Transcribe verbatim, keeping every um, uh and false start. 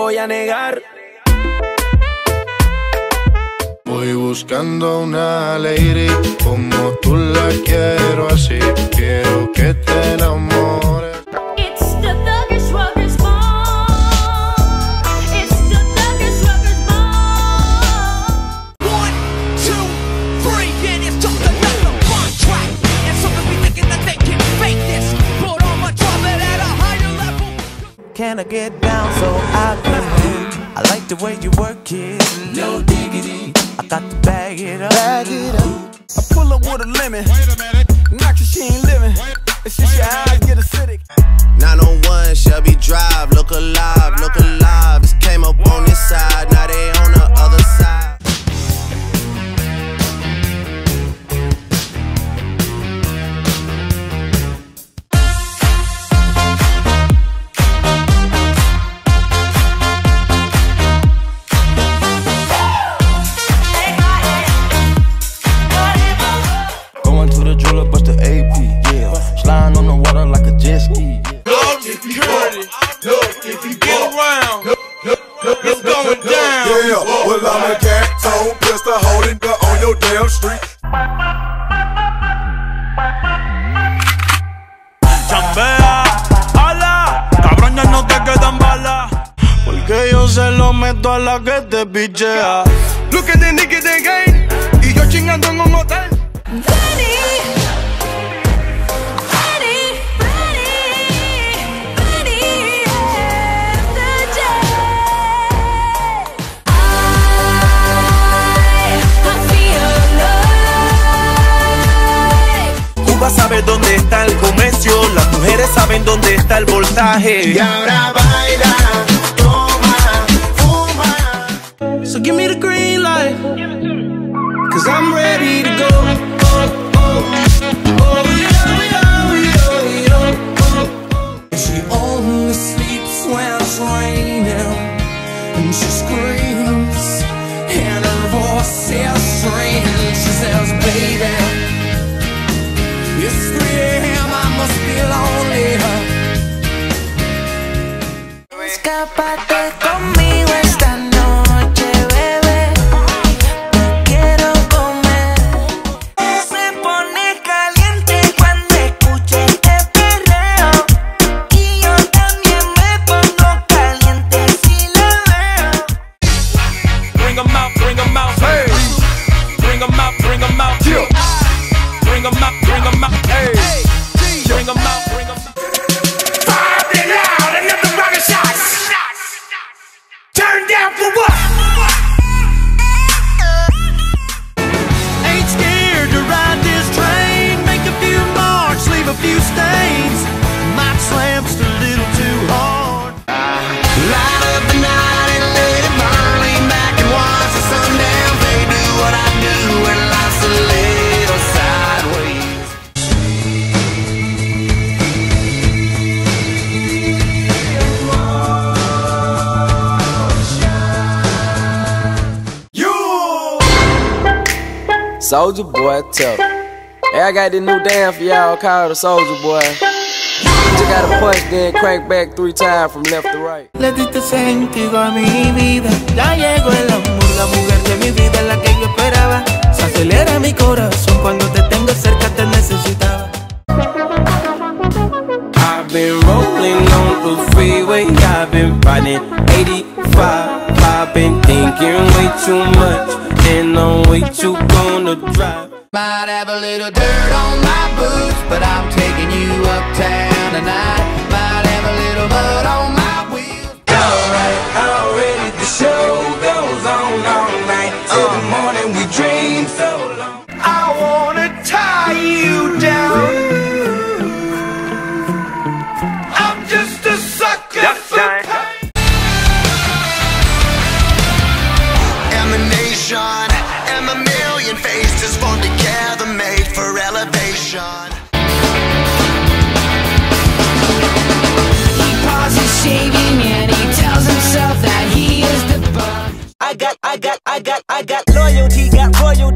voy a negar. Voy buscando una lady como tú la quiero así. Quiero que te enamores. It's the Thuggish Ruggers ball. It's the Thuggish Ruggers ball. One, two, three, and it's just another Bombtrack. And some of me thinking that they can fake this, but I'ma drop it at a higher level. Can I get down so I can move? I like the way you work it. No diggity. I got to bag it up. Bag it up. I pull up with a lemon. Wait a minute. Knock she ain't living. It's just your eyes get acidic. nine oh one Shelby Drive. Look alive, look alive. This came up on this side. Now they on the other side. Sliding on the water like a jet ski. Look, if you heard it, look, if you get around, it's going down. Yeah, well, I'm a cat tone pistol holding gun on your damn street. Chambea, ala, cabrón, ya no te quedan balas. Porque yo se lo meto a la que te pichea. Look at the Nicky de game, y yo chingando en un hotel. Sabe dónde está el comercio, las mujeres saben dónde está el voltaje. Y ahora baila, toma, fuma. So give me the green light, cause I'm ready to go. Oh, oh, oh, yeah, yeah, yeah, yeah, oh, oh. She only sleeps when it's raining, and she screams, and her voice is strange. She says, baby, it's three a m, I must be lonely. Escápate conmigo esta noche, bebé. Te quiero comer. Se pone caliente cuando escuche este perreo. Y yo también me pongo caliente si la veo. Bring 'em out, bring 'em out, hey. Bring 'em out, bring 'em out, yeah. Bring 'em out, bring 'em out, hey. Bring 'em out, bring 'em out. Fire it loud, another rocket shot. Turn down for what? Ain't scared to ride this train. Make a few marks, leave a few stains. Might slam just a little too hard. Light up the night and let it burn. Lean back and watch the sundown. They do what I do and life's a little sideways. Soldier Boy, tell. Hey, I got this new dance for y'all called the Soldier Boy. You just gotta punch, then crank back three times from left to right. Le diste sentido a mi vida. Ya llegó el amor, la mujer de mi vida, la que yo esperaba. Se acelera mi corazón cuando te tengo cerca, te necesitaba. I've been rolling on the freeway, I've been riding eighty-five. I've been thinking way too much, and I'm way too gonna drive. Might have a little dirt on my boots, but I'm taking you uptown tonight. Might have a little mud on my wheels. Alright, already the show goes on all night. Till the morning we dream so long. I wanna tie you down. I'm just a sucker for pain. Emanation and a million faces formed together, made for elevation. He pauses shaving and he tells himself that he is the boss. I got, I got, I got, I got loyalty, got royalty.